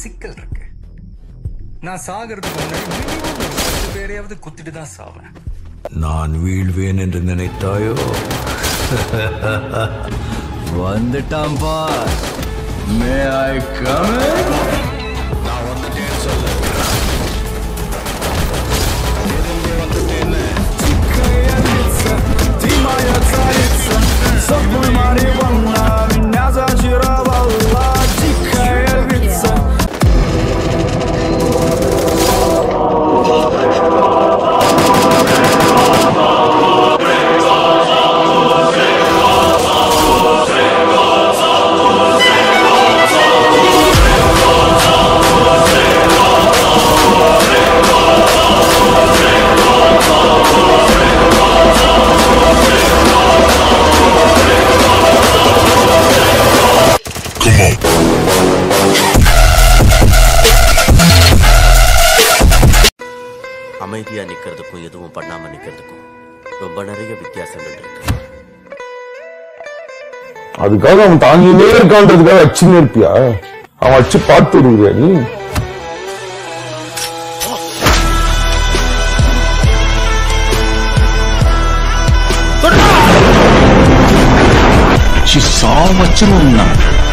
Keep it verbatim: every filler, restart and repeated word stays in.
சிக்கல் இருக்கு. நான் சாகிறதுக்கு முன்னாடி மினிமம் ஒரு பத்து பேரையாவது குத்திட்டு தான் சாவேன். நான் வீழ்வேன் என்று நினைத்தாயோ? வந்துட்டான் பார். மே ஐ கம் இன்? நான் வந்துட்டேன்னு சொல்லு. எதுவுமே வந்துட்டேன்னு. Ты моя царица, собой Мариванна, меня зачаровала дикая львица. அமைதியா நிக்கிறதுக்கும் எதுவும் பண்ணாம நிக்கிறதுக்கும் ரொம்ப நிறைய வித்தியாசங்கள் இருக்கு. அதுக்காக அவன் தாங்கிலே இருக்கான்றதுக்காக அச்சுன்னு இருப்பியா? அவன் அச்சு பார்த்து விடுவியா நீ? சாவச்சிருந்தா